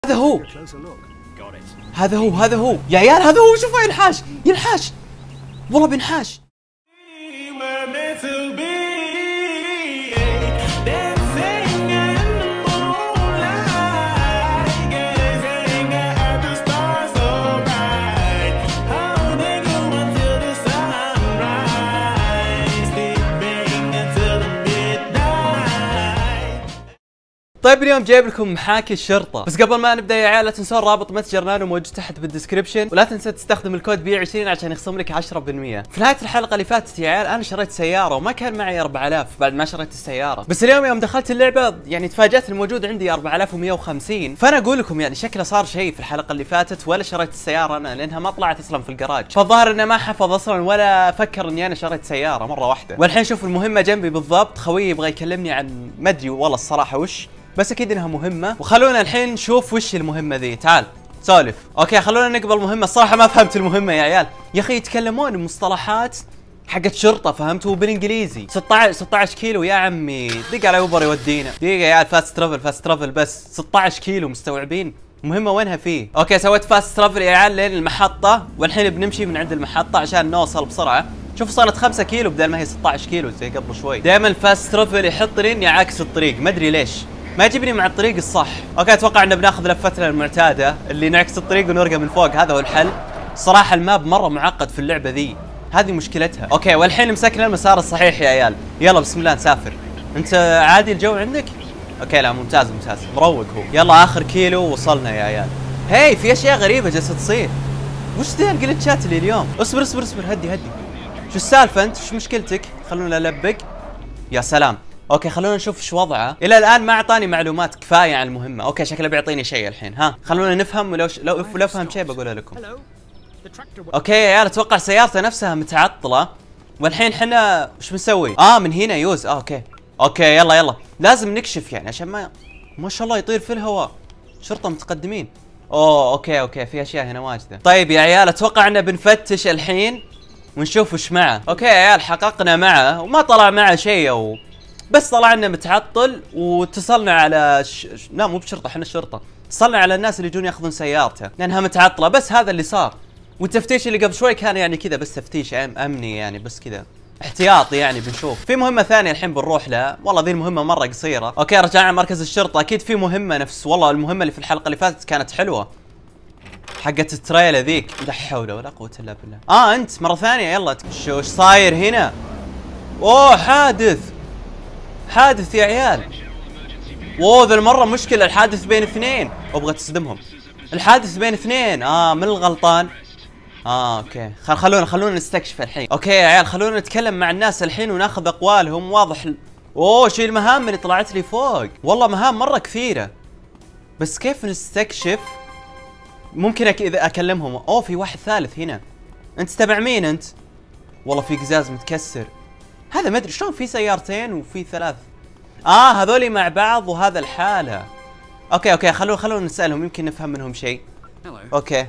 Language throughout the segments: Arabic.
هذا هو هذا هو يا عيال، هذا هو. شوفوا ينحاش والله بينحاش. طيب اليوم جايب لكم محاكي الشرطة، بس قبل ما نبدا يا عيال لا تنسون رابط متجر نانو موجود تحت بالدسكربشن، ولا تنسى تستخدم الكود بي20 عشان يخصم لك 10%. في نهاية الحلقة اللي فاتت يا عيال انا شريت سيارة وما كان معي 4000 بعد ما شريت السيارة، بس اليوم يوم دخلت اللعبة يعني تفاجأت الموجود عندي 4150، فانا اقول لكم يعني شكله صار شيء في الحلقة اللي فاتت، ولا شريت السيارة انا لانها ما طلعت اصلا في الجراج، فالظاهر انه ما حفظ اصلا ولا فكر اني انا شريت سيارة مرة واحدة. والحين شوف المهمة جنبي بالضبط، خويي يبغى يكلمني عن ما ادري والله الصراحة وش، بس اكيد انها مهمة، وخلونا الحين نشوف وش المهمة ذي. تعال سولف. اوكي خلونا نقبل المهمة. الصراحة ما فهمت المهمة يا عيال، يا اخي يتكلمون بمصطلحات حقت شرطة فهمتوا بالانجليزي. 16 كيلو يا عمي، دق على اوبر يودينا. دقيقة يا عيال، فاست ترافل بس 16 كيلو مستوعبين؟ المهمة وينها فيه؟ اوكي سويت فاست ترافل يا عيال لين المحطة، والحين بنمشي من عند المحطة عشان نوصل بسرعة. شوف صارت 5 كيلو بدل ما هي 16 كيلو زي قبل شوي. دائما الفاست ترافل يحطني اني عكس الطريق، ما ادري ليش ما يجيبني مع الطريق الصح. اوكي اتوقع ان بناخذ لفتنا المعتاده اللي نعكس الطريق ونرقى من فوق، هذا هو الحل. صراحه الماب مره معقد في اللعبه ذي، هذه مشكلتها. اوكي والحين مسكنا المسار الصحيح يا عيال، يلا بسم الله نسافر. انت عادي الجو عندك؟ اوكي لا ممتاز مروق هو. يلا اخر كيلو وصلنا يا عيال. هي في اشياء غريبه جالسه تصير. وش ذا الجلتشات اللي اليوم؟ اصبر هدي. شو السالفه انت؟ شو مشكلتك؟ خلونا نلبق. يا سلام. اوكي خلونا نشوف ايش وضعه. الى الان ما اعطاني معلومات كفايه عن المهمه. اوكي شكله بيعطيني شيء الحين. ها خلونا نفهم، ولو فهمت شيء بقوله لكم. اوكي يا عيال اتوقع سيارته نفسها متعطله، والحين احنا ايش بنسوي؟ من هنا يوز. اوكي يلا لازم نكشف يعني عشان ما شاء الله يطير في الهواء. شرطه متقدمين. اوكي في اشياء هنا واجده. طيب يا عيال اتوقع انه بنفتش الحين ونشوف وش معه. اوكي يا عيال حققنا معه وما طلع معه شيء بس طلع لنا متعطل، واتصلنا على لا مو بشرطه، احنا الشرطه اتصلنا على الناس اللي يجون ياخذون سيارته لانها متعطله، بس هذا اللي صار. والتفتيش اللي قبل شوي كان يعني كذا بس تفتيش امني يعني، بس كذا احتياطي يعني. بنشوف في مهمه ثانيه الحين بنروح لها، والله ذي المهمه مره قصيره. اوكي رجعنا مركز الشرطه، اكيد في مهمه نفس والله المهمه اللي في الحلقه اللي فاتت كانت حلوه، حقت التريلا ذيك. لا حول ولا قوه الا بالله. انت مره ثانيه يلا. شو صاير هنا؟ حادث يا عيال. ذا المرة مشكلة، الحادث بين اثنين. ابغى تصدمهم. الحادث بين اثنين. من الغلطان. اوكي خلونا نستكشف الحين. اوكي يا عيال خلونا نتكلم مع الناس الحين وناخذ اقوالهم. واضح شيء المهام اللي طلعت لي فوق، والله مهام مرة كثيرة، بس كيف نستكشف؟ ممكن اذا اكلمهم. في واحد ثالث هنا. انت تبع مين انت؟ والله في قزاز متكسر. هذا ما ادري شلون في سيارتين وفي 3. هذولي مع بعض وهذا الحالة. اوكي خلونا نسألهم يمكن نفهم منهم شيء. اوكي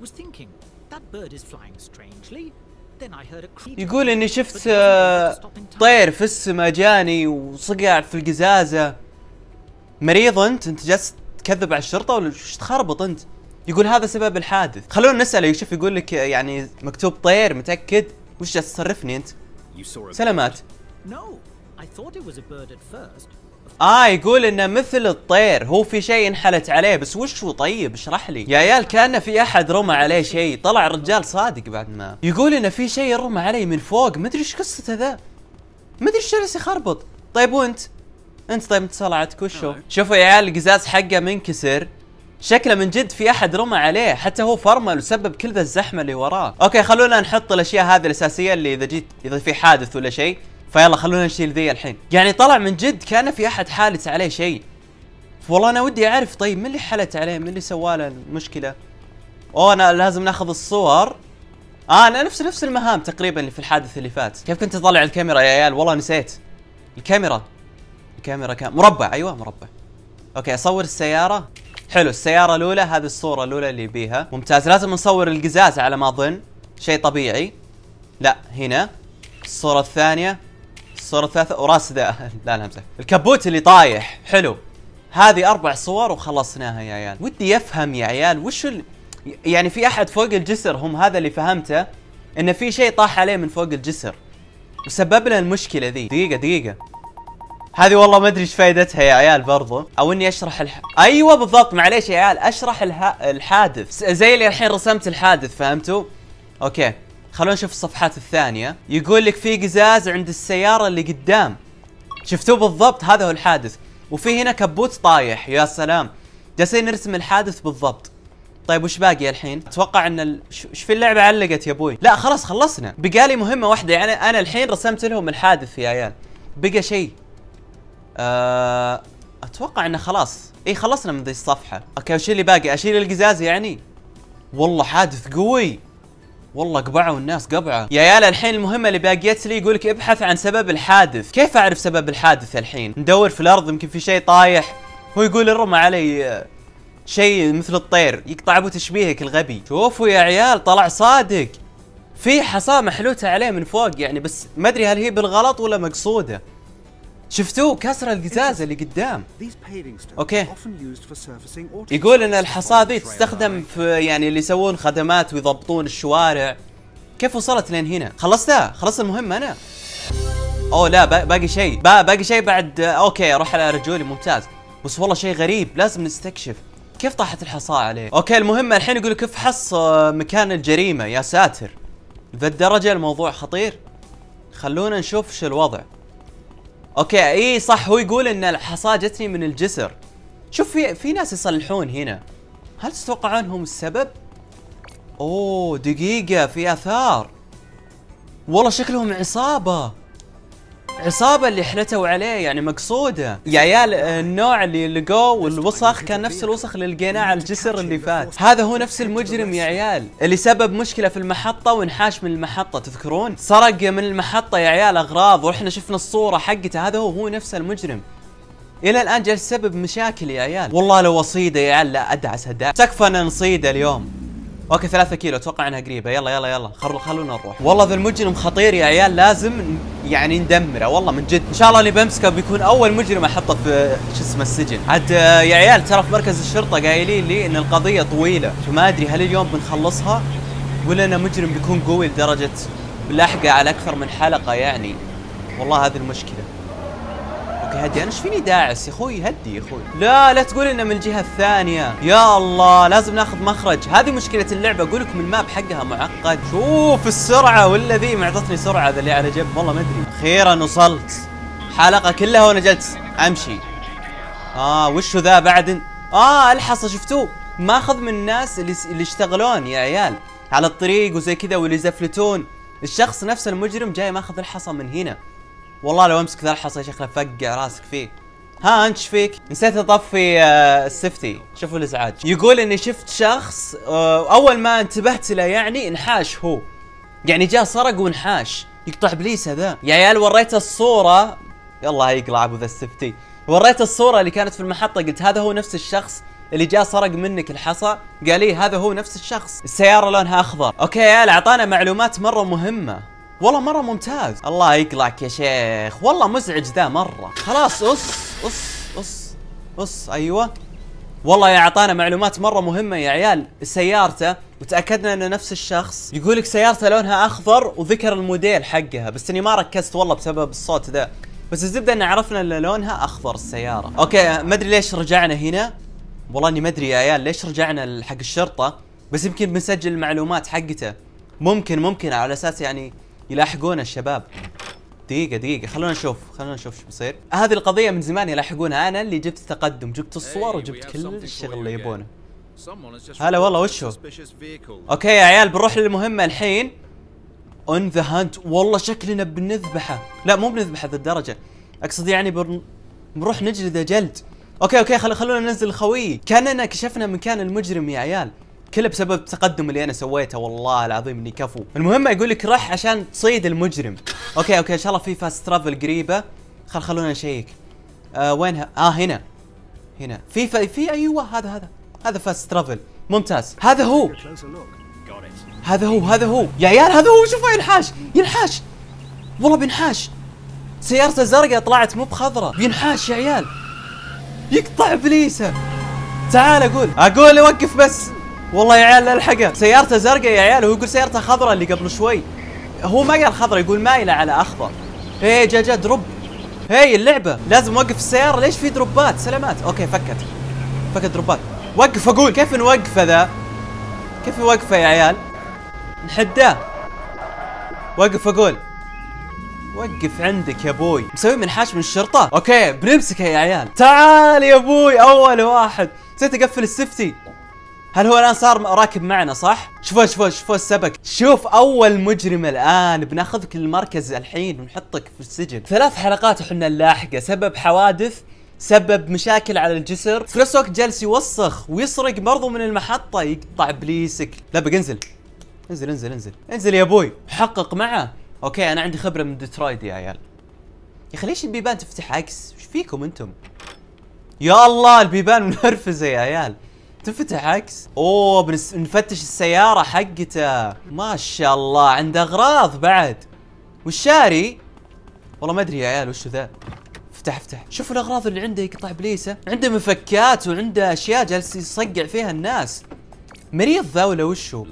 يقول اني شفت طير في السماء جاني وصقع في القزازة. مريض انت جالس تكذب على الشرطة ولا وش تخربط انت؟ يقول هذا سبب الحادث. خلونا نسأله يشوف. يقول لك يعني مكتوب طير، متأكد؟ وش جالس تصرفني انت؟ سلامات. يقول انه مثل الطير، هو في شيء انحلت عليه، بس وش هو؟ طيب اشرح لي يا عيال. كأنه في احد رمى عليه شيء، طلع الرجال صادق بعد ما يقول انه في شيء رمى عليه من فوق، ما ادري ايش قصته ذا، ما ادري ايش جالس يخربط. طيب وانت طيب انت صلعتك وشو؟ شوفوا يا عيال القزاز حقه منكسر، شكله من جد في احد رمى عليه، حتى هو فرمل وسبب كل ذا الزحمه اللي وراه. اوكي خلونا نحط الاشياء هذه الاساسيه اللي اذا في حادث ولا شيء، فيلا خلونا نشيل ذي الحين. يعني طلع من جد كان في احد حالت عليه شيء، والله انا ودي اعرف. طيب من اللي حلت عليه؟ من اللي سواله المشكله؟ انا لازم ناخذ الصور. انا نفس المهام تقريبا اللي في الحادث اللي فات. كيف كنت اطلع الكاميرا يا عيال؟ والله نسيت الكاميرا كان مربع. ايوه مربع. اوكي اصور السياره. حلو السياره الاولى، هذه الصوره الاولى اللي بيها. ممتاز. لازم نصور القزاز على ما اظن، شيء طبيعي. لا هنا الصوره الثانيه، الصوره الثالثه، وراس ذا لا همزه، الكبوت اللي طايح. حلو هذه 4 صور وخلصناها يا عيال. ودي افهم يا عيال وش يعني في احد فوق الجسر، هم هذا اللي فهمته، ان في شيء طاح عليه من فوق الجسر وسبب لنا المشكله ذي. دقيقه هذه والله ما ادري ايش فائدتها يا عيال برضو، او اني اشرح ايوه بالضبط، معليش يا عيال، اشرح الحادث زي اللي الحين رسمت الحادث، فهمتوا؟ اوكي خلونا نشوف الصفحات الثانيه. يقول لك في قزاز عند السياره اللي قدام، شفتوه بالضبط، هذا هو الحادث. وفي هنا كبوت طايح، يا سلام، جالسين نرسم الحادث بالضبط. طيب وش باقي الحين؟ اتوقع ان ايش في اللعبه علقت يا ابوي؟ لا خلاص خلصنا، بقالي مهمه واحده. يعني انا الحين رسمت لهم الحادث يا عيال، بقى شيء اتوقع انه خلاص. اي خلصنا من ذي الصفحه. اوكي وش اللي باقي؟ اشيل القزاز يعني؟ والله حادث قوي، والله قبعوا الناس قبعه يا عيال. الحين المهمه اللي باقيت لي يقولك ابحث عن سبب الحادث. كيف اعرف سبب الحادث الحين؟ ندور في الارض، يمكن في شيء طايح. هو يقول رمى علي شيء مثل الطير، يقطع ابو تشبيهك الغبي. شوفوا يا عيال طلع صادق، في حصاه محلوته عليه من فوق يعني، بس ما ادري هل هي بالغلط ولا مقصوده. شفتوه كسر القزاز اللي قدام. اوكي يقول ان الحصاه ذي تستخدم في يعني اللي يسوون خدمات ويضبطون الشوارع. كيف وصلت لين هنا؟ خلصتها؟ خلصت المهمه انا؟ اوه لا باقي شيء، باقي شيء بعد. اوكي اروح على رجولي، ممتاز. بس والله شيء غريب لازم نستكشف، كيف طاحت الحصاه عليه؟ اوكي المهمه الحين يقول لك افحص مكان الجريمه. يا ساتر ذا الدرجه الموضوع خطير. خلونا نشوف شو الوضع. اوكي اي صح، هو يقول ان الحصاه جتني من الجسر. شوف في ناس يصلحون هنا، هل تتوقعون هم السبب؟ اوه دقيقة، في اثار، والله شكلهم عصابة اللي حلتوا عليه يعني، مقصودة يا عيال. النوع اللي لقوه والوسخ كان نفس الوسخ اللي لقيناه على الجسر اللي فات. هذا هو نفس المجرم يا عيال اللي سبب مشكلة في المحطة وانحاش من المحطة، تذكرون؟ سرق من المحطة يا عيال اغراض، واحنا شفنا الصورة حقته. هذا هو نفس المجرم، الى الان جالس يسبب مشاكل يا عيال. والله لو اصيده يا عيال لا ادعس تكفى ان نصيده اليوم. اوكي 3 كيلو اتوقع انها قريبه. يلا خلونا نروح. والله ذا المجرم خطير يا عيال، لازم يعني ندمره والله من جد. ان شاء الله اللي بمسكه بيكون اول مجرم احطه في شو اسمه السجن. عاد يا عيال ترى في مركز الشرطه قايلين لي ان القضيه طويله، فما ادري هل اليوم بنخلصها ولا انا مجرم بيكون قوي لدرجه لاحقه على اكثر من حلقه يعني. والله هذه المشكله. اوكي هدي، انا ايش فيني داعس يا اخوي؟ هدي يا اخوي. لا تقول انه من الجهه الثانيه. يا الله لازم ناخذ مخرج، هذه مشكله اللعبه. اقول لكم الماب حقها معقد. شوف السرعه، ولا ذي معطتني سرعه ذا اللي على جنب، والله ما ادري. اخيرا وصلت، حلقه كلها وانا جالس امشي. وشو ذا بعد؟ الحصه شفتوه؟ ماخذ من الناس اللي يشتغلون يا عيال على الطريق وزي كذا واللي يزفلتون. الشخص نفس المجرم جاي ماخذ الحصى من هنا. والله لو امسك ذا الحصى شكله فقع راسك فيه. انت ايش فيك؟ نسيت اطفي السفتي. شوفوا الازعاج. يقول اني شفت شخص اول ما انتبهت له يعني انحاش، هو يعني جاء سرق وانحاش، يقطع بليسه ذا يا عيال. وريته الصوره، يلا يقلع ابو ذا السفتي. وريته الصوره اللي كانت في المحطه، قلت هذا هو نفس الشخص اللي جاء سرق منك الحصى. قال لي هذا هو نفس الشخص. السياره لونها اخضر. اوكي يا عيال اعطانا معلومات مره مهمه، والله مرة ممتاز. الله يقلعك يا شيخ، والله مزعج ذا مرة. خلاص ايوه والله اعطانا معلومات مرة مهمة يا عيال. سيارته وتأكدنا انه نفس الشخص. يقولك سيارته لونها اخضر وذكر الموديل حقها، بس اني ما ركزت والله بسبب الصوت ذا، بس الزبدة ان عرفنا ان لونها اخضر السيارة. اوكي ما ادري ليش رجعنا هنا، والله اني ما ادري يا عيال ليش رجعنا حق الشرطة، بس يمكن بنسجل المعلومات حقته. ممكن على اساس يعني يلاحقون الشباب. دقيقة خلونا نشوف شو بيصير. هذه القضية من زمان يلاحقونها، انا اللي جبت التقدم، جبت الصور وجبت كل الشغل اللي يبونه. هلا والله وشو؟ اوكي يا عيال بنروح للمهمة الحين. اون ذا هانت. والله شكلنا بنذبحه، لا مو بنذبحه ذا الدرجة، اقصد يعني بنروح نجلده جلد. اوكي خلونا ننزل الخوي. كاننا كشفنا مكان المجرم يا عيال، كله بسبب التقدم اللي انا سويته، والله العظيم اني كفو. المهم يقول لك رح عشان تصيد المجرم. اوكي ان شاء الله في فاست ترافل قريبه. خلونا نشيك. وينها؟ هنا في ايوه هذا فاست ترافل. ممتاز. هذا هو يا عيال، هذا هو. شوفوا ينحاش والله بينحاش. سيارته زرقاء طلعت مو بخضراء، بينحاش يا عيال. يقطع ابليسه. تعال اقول وقف بس. والله يا عيال لا الحقه، سيارته زرقاء يا عيال، وهو يقول سيارته خضراء اللي قبل شوي. هو ما قال خضراء، يقول مايله على اخضر. هي جا دروب. هي اللعبه لازم اوقف السياره. ليش في دروبات؟ سلامات. اوكي فكت دروبات. وقف اقول. كيف نوقفه ذا؟ كيف يوقفه يا عيال؟ نحداه. وقف اقول. وقف عندك يا ابوي. مسوي منحاش من الشرطه. اوكي بنمسكه يا عيال. تعال يا ابوي اول واحد. نسيت اقفل السفتي. هل هو الان صار راكب معنا صح؟ شوفوا السبق. شوف اول مجرم الان. بناخذك للمركز الحين ونحطك في السجن. 3 حلقات وحنا اللاحقه. سبب حوادث، سبب مشاكل على الجسر، في نفس الوقت جالس يوسخ ويسرق برضو من المحطه. يقطع ابليسك. لا بقى انزل يا ابوي. حقق معه. اوكي انا عندي خبره من ديترويت يا عيال. يا اخي ليش البيبان تفتح عكس؟ ايش فيكم انتم؟ يا الله البيبان منرفزه يا عيال، تفتح عكس. اوه نفتش السياره حقته. ما شاء الله عنده اغراض بعد. والشاري والله ما ادري يا عيال وش ذا. افتح. شوفوا الاغراض اللي عنده. يقطع ابليسه. عنده مفكات وعنده اشياء جالس يصقع فيها الناس. مريض ذا ولا وشو؟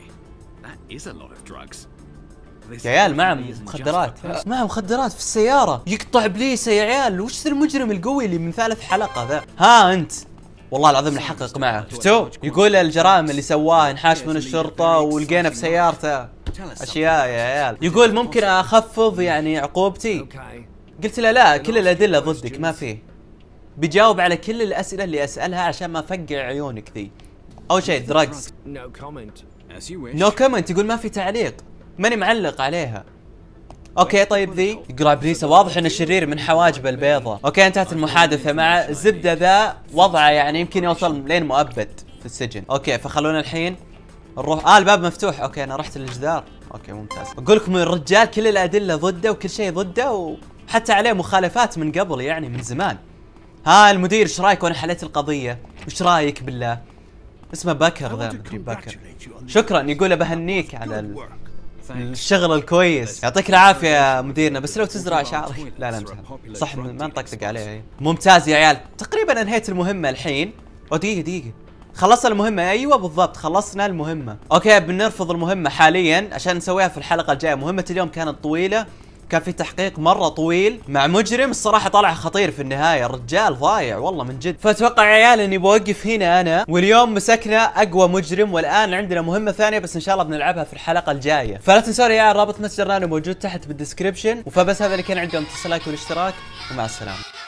يا عيال معه مخدرات في السيارة. يقطع ابليسه يا عيال. وش ذا المجرم القوي اللي من 3 حلقة ذا؟ ها انت والله العظيم نحقق معه. شفتوا؟ يقول الجرائم اللي سواها انحاش من الشرطة ولقينا في سيارته اشياء يا عيال. يقول ممكن اخفض يعني عقوبتي. قلت له لا كل الادلة ضدك ما فيه. بيجاوب على كل الاسئلة اللي اسألها عشان ما افقع عيونك ذي. اول شيء دراجز نو كومنت. يقول ما في تعليق، ماني معلق عليها. اوكي طيب ذي يقرا ابليسه. واضح انه شرير من حواجبه البيضة. اوكي انتهت المحادثة مع الزبدة. ذا وضعه يعني يمكن يوصل لين مؤبد في السجن. اوكي فخلونا الحين نروح. الباب مفتوح. اوكي انا رحت للجدار. اوكي ممتاز. اقول لكم الرجال كل الادلة ضده وكل شيء ضده، وحتى عليه مخالفات من قبل يعني من زمان. ها المدير ايش رايك وانا حليت القضية؟ وش رايك بالله؟ اسمه بكر ذا. بكر شكرا. يقول بهنيك على الشغل الكويس. يعطيك العافيه يا مديرنا، بس لو تزرع شعرك. لا صح ما نطقطق عليه. ممتاز يا عيال. تقريبا انهيت المهمه الحين. دقيقه خلصنا المهمه. ايوه بالضبط خلصنا المهمه. اوكي بنرفض المهمه حاليا عشان نسويها في الحلقه الجايه. مهمه اليوم كانت طويله، كان في تحقيق مرة طويل مع مجرم الصراحة طلع خطير في النهاية. الرجال ضايع والله من جد. فاتوقع يا عيال اني بوقف هنا انا. واليوم مسكنا اقوى مجرم، والان عندنا مهمة ثانية بس ان شاء الله بنلعبها في الحلقة الجاية. فلا تنسون يا عيال رابط متجرنا موجود تحت بالدسكريبشن. وفبس هذا اللي كان عندي. لايك والاشتراك ومع السلامة.